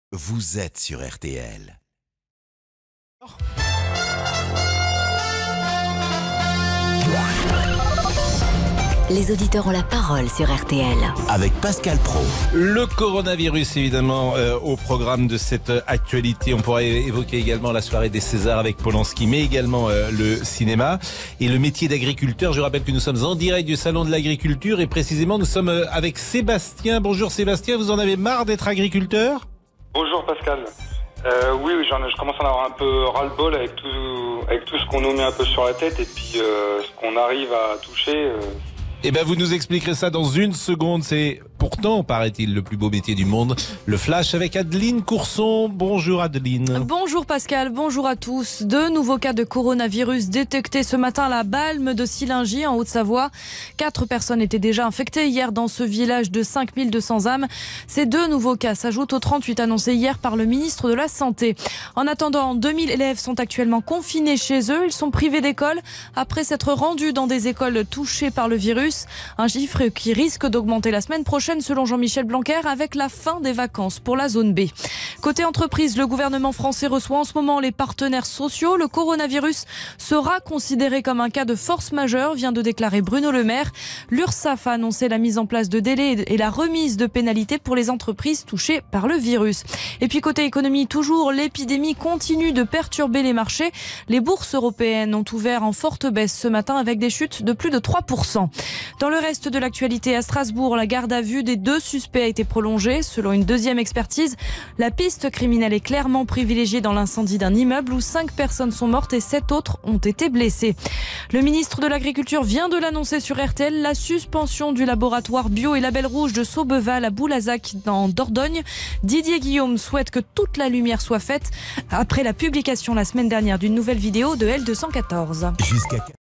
Vous êtes sur RTL. Les auditeurs ont la parole sur RTL. Avec Pascal Praud. Le coronavirus, évidemment, au programme de cette actualité. On pourrait évoquer également la soirée des Césars avec Polanski, mais également le cinéma. Et le métier d'agriculteur, je rappelle que nous sommes en direct du Salon de l'Agriculture. Et précisément, nous sommes avec Sébastien. Bonjour Sébastien, vous en avez marre d'être agriculteur ? Bonjour Pascal. Oui, je commence à en avoir un peu ras-le-bol avec tout ce qu'on nous met un peu sur la tête et puis ce qu'on arrive à toucher. Eh bien, vous nous expliquerez ça dans une seconde. C'est pourtant, paraît-il, le plus beau métier du monde. Le Flash avec Adeline Courson. Bonjour Adeline. Bonjour Pascal, bonjour à tous. 2 nouveaux cas de coronavirus détectés ce matin à la Balme de Sillingy en Haute-Savoie. 4 personnes étaient déjà infectées hier dans ce village de 5200 âmes. Ces 2 nouveaux cas s'ajoutent aux 38 annoncés hier par le ministre de la Santé. En attendant, 2000 élèves sont actuellement confinés chez eux. Ils sont privés d'école après s'être rendus dans des écoles touchées par le virus. Un chiffre qui risque d'augmenter la semaine prochaine selon Jean-Michel Blanquer avec la fin des vacances pour la zone B. Côté entreprise, le gouvernement français reçoit en ce moment les partenaires sociaux. Le coronavirus sera considéré comme un cas de force majeure, vient de déclarer Bruno Le Maire. L'URSSAF a annoncé la mise en place de délais et la remise de pénalités pour les entreprises touchées par le virus. Et puis côté économie, toujours, l'épidémie continue de perturber les marchés. Les bourses européennes ont ouvert en forte baisse ce matin avec des chutes de plus de 3%. Dans le reste de l'actualité, à Strasbourg, la garde à vue des 2 suspects a été prolongée. Selon une deuxième expertise, la piste criminelle est clairement privilégiée dans l'incendie d'un immeuble où 5 personnes sont mortes et 7 autres ont été blessées. Le ministre de l'Agriculture vient de l'annoncer sur RTL, la suspension du laboratoire bio et label rouge de Saubeval à Boulazac dans Dordogne. Didier Guillaume souhaite que toute la lumière soit faite après la publication la semaine dernière d'une nouvelle vidéo de L214. Jusqu'à